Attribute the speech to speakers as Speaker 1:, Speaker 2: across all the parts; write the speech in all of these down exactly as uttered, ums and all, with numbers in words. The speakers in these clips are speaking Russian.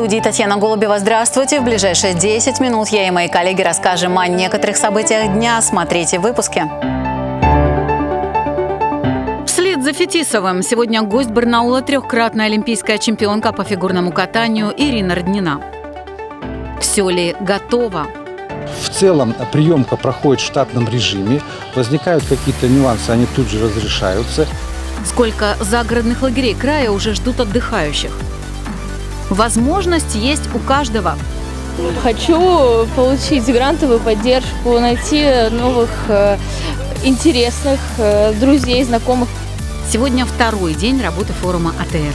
Speaker 1: студии Татьяна Голубева. Здравствуйте. В ближайшие десять минут я и мои коллеги расскажем о некоторых событиях дня. Смотрите в выпуске. Вслед за Фетисовым сегодня гость Барнаула — трехкратная олимпийская чемпионка по фигурному катанию Ирина Роднина. Все ли готово?
Speaker 2: В целом приемка проходит в штатном режиме. Возникают какие-то нюансы, они тут же разрешаются.
Speaker 1: Сколько загородных лагерей края уже ждут отдыхающих? Возможность есть у каждого.
Speaker 3: Хочу получить грантовую поддержку, найти новых интересных друзей, знакомых.
Speaker 1: Сегодня второй день работы форума А Тэ Эр.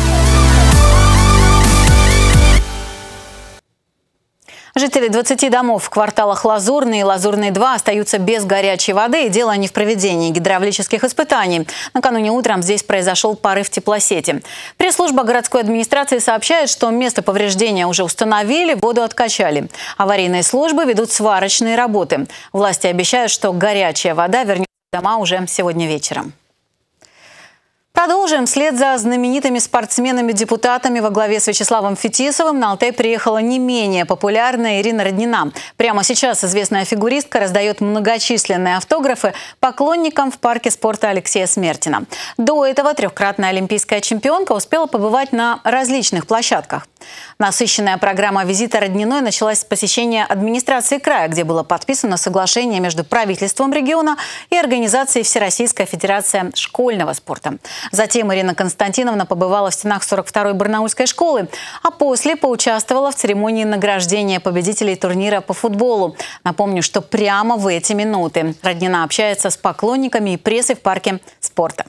Speaker 1: Жители двадцати домов в кварталах Лазурный и Лазурный-два остаются без горячей воды. И дело не в проведении гидравлических испытаний. Накануне утром здесь произошел порыв теплосети. Пресс-служба городской администрации сообщает, что место повреждения уже установили, воду откачали. Аварийные службы ведут сварочные работы. Власти обещают, что горячая вода вернется в дома уже сегодня вечером. Продолжим. Вслед за знаменитыми спортсменами-депутатами во главе с Вячеславом Фетисовым на Алтай приехала не менее популярная Ирина Роднина. Прямо сейчас известная фигуристка раздает многочисленные автографы поклонникам в парке спорта Алексея Смертина. До этого трехкратная олимпийская чемпионка успела побывать на различных площадках. Насыщенная программа визита Родниной началась с посещения администрации края, где было подписано соглашение между правительством региона и организацией Всероссийская федерация школьного спорта. Затем Ирина Константиновна побывала в стенах сорок второй Барнаульской школы, а после поучаствовала в церемонии награждения победителей турнира по футболу. Напомню, что прямо в эти минуты Роднина общается с поклонниками и прессой в парке спорта.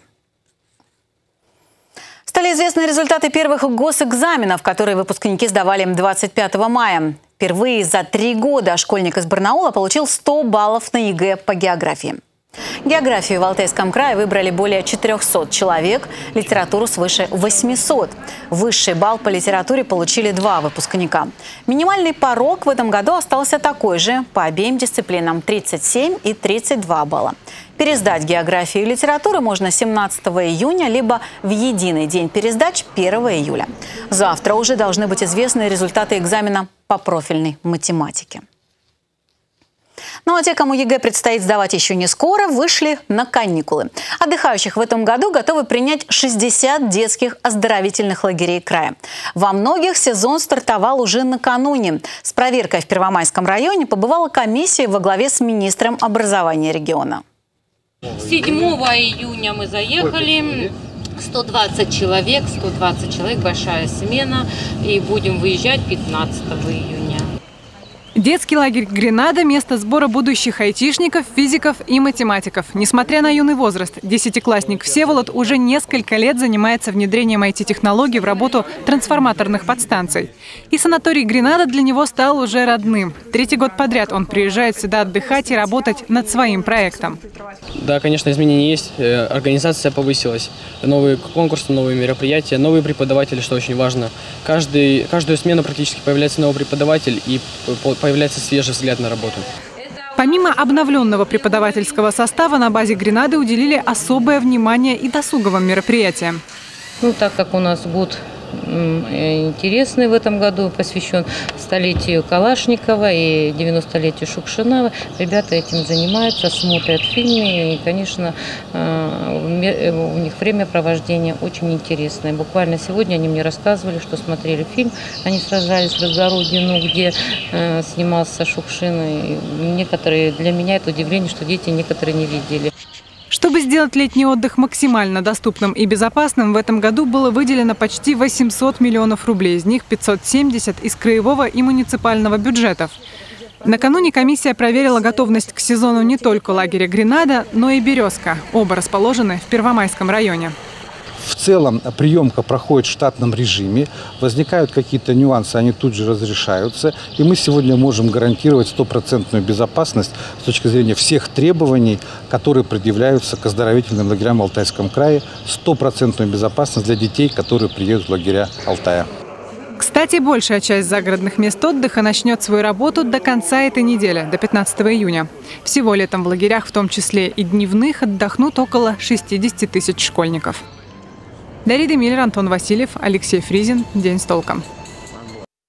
Speaker 1: Стали известны результаты первых госэкзаменов, которые выпускники сдавали двадцать пятого мая. Впервые за три года школьник из Барнаула получил сто баллов на Е Гэ по географии. Географию в Алтайском крае выбрали более четырёхсот человек, литературу свыше восьмисот. Высший балл по литературе получили два выпускника. Минимальный порог в этом году остался такой же по обеим дисциплинам – тридцать семь и тридцать два балла. Пересдать географию и литературу можно семнадцатого июня, либо в единый день пересдач первого июля. Завтра уже должны быть известны результаты экзамена по профильной математике. Ну а те, кому Е Гэ предстоит сдавать еще не скоро, вышли на каникулы. Отдыхающих в этом году готовы принять шестьдесят детских оздоровительных лагерей края. Во многих сезон стартовал уже накануне. С проверкой в Первомайском районе побывала комиссия во главе с министром образования региона.
Speaker 4: седьмого июня мы заехали. сто двадцать человек, сто двадцать человек, большая смена. И будем выезжать пятнадцатого июня.
Speaker 5: Детский лагерь «Гренада» – место сбора будущих айтишников, физиков и математиков. Несмотря на юный возраст, десятиклассник Всеволод уже несколько лет занимается внедрением ай ти-технологий в работу трансформаторных подстанций. И санаторий «Гренада» для него стал уже родным. Третий год подряд он приезжает сюда отдыхать и работать над своим проектом.
Speaker 6: Да, конечно, изменения есть. Организация повысилась. Новые конкурсы, новые мероприятия, новые преподаватели, что очень важно. Каждый, каждую смену практически появляется новый преподаватель и появляется свежий взгляд на работу.
Speaker 5: Помимо обновленного преподавательского состава, на базе «Гренады» уделили особое внимание и досуговым мероприятиям.
Speaker 4: Ну, так как у нас год интересный в этом году, посвящен столетию Калашникова и девяностолетию Шукшина, ребята этим занимаются, смотрят фильмы, и, конечно, у них времяпровождение очень интересное. Буквально сегодня они мне рассказывали, что смотрели фильм, они сражались в Разгородину, где снимался Шукшин. И некоторые, для меня это удивление, что дети некоторые не видели.
Speaker 5: Чтобы сделать летний отдых максимально доступным и безопасным, в этом году было выделено почти восемьсот миллионов рублей, из них пятьсот семьдесят из краевого и муниципального бюджетов. Накануне комиссия проверила готовность к сезону не только лагеря «Гренада», но и «Березка». Оба расположены в Первомайском районе.
Speaker 2: В целом приемка проходит в штатном режиме. Возникают какие-то нюансы, они тут же разрешаются. И мы сегодня можем гарантировать стопроцентную безопасность с точки зрения всех требований, которые предъявляются к оздоровительным лагерям в Алтайском крае. Стопроцентную безопасность для детей, которые приедут в лагеря Алтая.
Speaker 5: Кстати, большая часть загородных мест отдыха начнет свою работу до конца этой недели, до пятнадцатого июня. Всего летом в лагерях, в том числе и дневных, отдохнут около шестидесяти тысяч школьников. Дарья Демиллер, Антон Васильев, Алексей Фризин. День с толком.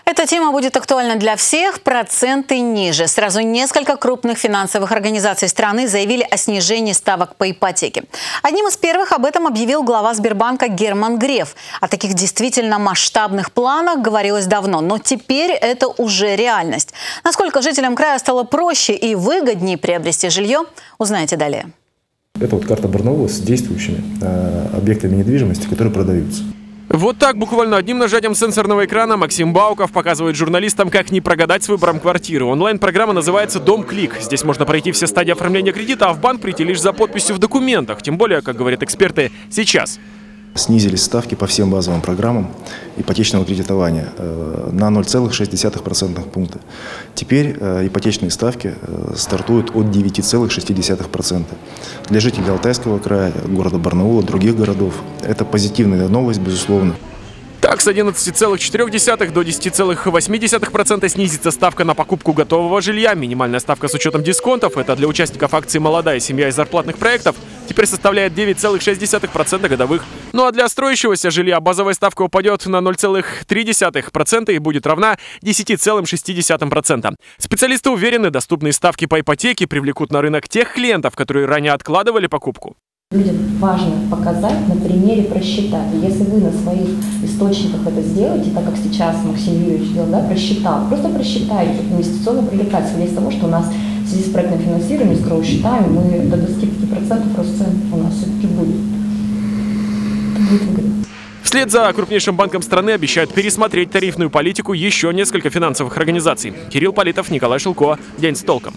Speaker 1: Эта тема будет актуальна для всех, проценты ниже. Сразу несколько крупных финансовых организаций страны заявили о снижении ставок по ипотеке. Одним из первых об этом объявил глава Сбербанка Герман Греф. О таких действительно масштабных планах говорилось давно, но теперь это уже реальность. Насколько жителям края стало проще и выгоднее приобрести жилье, узнаете далее.
Speaker 7: Это вот карта Барнаула с действующими э, объектами недвижимости, которые продаются.
Speaker 8: Вот так, буквально одним нажатием сенсорного экрана Максим Бауков показывает журналистам, как не прогадать с выбором квартиры. Онлайн-программа называется «Дом Клик». Здесь можно пройти все стадии оформления кредита, а в банк прийти лишь за подписью в документах. Тем более, как говорят эксперты, сейчас.
Speaker 7: Снизились ставки по всем базовым программам ипотечного кредитования э, на ноль целых шесть десятых процентных пункта. Теперь э, ипотечные ставки э, стартуют от девяти целых шести десятых процента. Для жителей Алтайского края, города Барнаула, других городов это позитивная новость, безусловно.
Speaker 8: Так, с одиннадцати целых четырёх десятых до десяти целых восьми десятых процента снизится ставка на покупку готового жилья. Минимальная ставка с учетом дисконтов, это для участников акции «Молодая семья» и зарплатных проектов, теперь составляет девять целых шесть десятых процента годовых. Ну а для строящегося жилья базовая ставка упадет на ноль целых три десятых процента и будет равна десяти целым шести десятым процента. Специалисты уверены, доступные ставки по ипотеке привлекут на рынок тех клиентов, которые ранее откладывали покупку.
Speaker 9: Людям важно показать, на примере просчитать. И если вы на своих источниках это сделаете, так как сейчас Максим Юрьевич сделал, да, просчитал, просто просчитайте инвестиционно привлекательность. Исходя из того, что у нас в связи с проектным финансированием, с гроу-счетами, мы до двадцати пяти процентов рост цен у нас все-таки будет. Это будет выгодно.
Speaker 8: Вслед за крупнейшим банком страны обещают пересмотреть тарифную политику еще несколько финансовых организаций. Кирилл Политов, Николай Шилко. День с толком.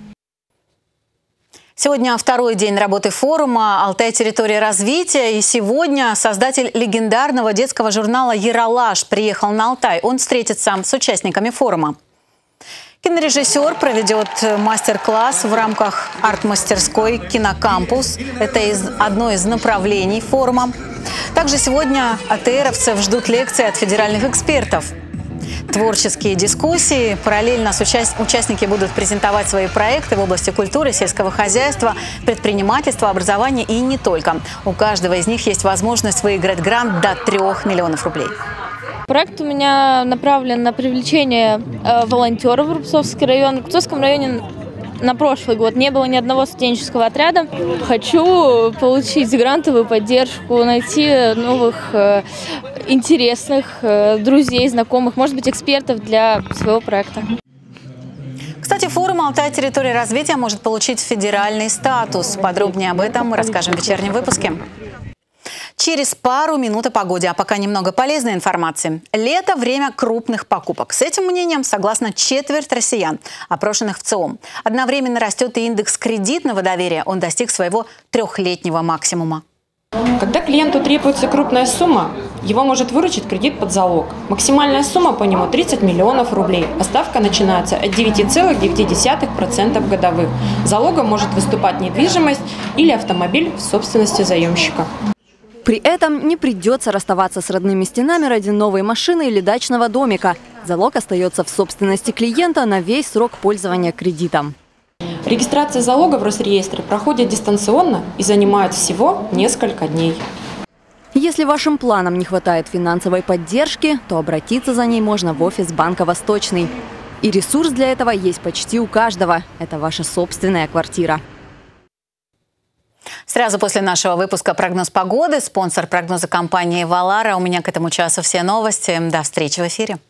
Speaker 1: Сегодня второй день работы форума «Алтай. Территория развития». И сегодня создатель легендарного детского журнала «Ералаш» приехал на Алтай. Он встретится с участниками форума. Кинорежиссер проведет мастер-класс в рамках арт-мастерской «Кинокампус». Это из, одно из направлений форума. Также сегодня АТРовцев ждут лекции от федеральных экспертов. Творческие дискуссии. Параллельно с участ... участники будут презентовать свои проекты в области культуры, сельского хозяйства, предпринимательства, образования и не только. У каждого из них есть возможность выиграть грант до трёх миллионов рублей.
Speaker 3: Проект у меня направлен на привлечение э, волонтеров в Рубцовский район. В Рубцовском районе на прошлый год не было ни одного студенческого отряда. Хочу получить грантовую поддержку, найти новых э, интересных э, друзей, знакомых, может быть, экспертов для своего проекта.
Speaker 1: Кстати, форум «Алтай. Территория развития» может получить федеральный статус. Подробнее об этом мы расскажем в вечернем выпуске. Через пару минут о погоде, а пока немного полезной информации. Лето – время крупных покупок. С этим мнением согласна четверть россиян, опрошенных в ЦИОМ. Одновременно растет и индекс кредитного доверия. Он достиг своего трехлетнего максимума.
Speaker 10: Когда клиенту требуется крупная сумма, его может выручить кредит под залог. Максимальная сумма по нему тридцать миллионов рублей, а ставка начинается от девяти целых девяти десятых процента годовых. Залогом может выступать недвижимость или автомобиль в собственности заемщика.
Speaker 11: При этом не придется расставаться с родными стенами ради новой машины или дачного домика. Залог остается в собственности клиента на весь срок пользования кредитом.
Speaker 10: Регистрация залога в Росреестре проходит дистанционно и занимает всего несколько дней.
Speaker 11: Если вашим планам не хватает финансовой поддержки, то обратиться за ней можно в офис Банка «Восточный». И ресурс для этого есть почти у каждого. Это ваша собственная квартира.
Speaker 1: Сразу после нашего выпуска прогноз погоды. Спонсор прогноза — компания «Валара». У меня к этому часу все новости. До встречи в эфире.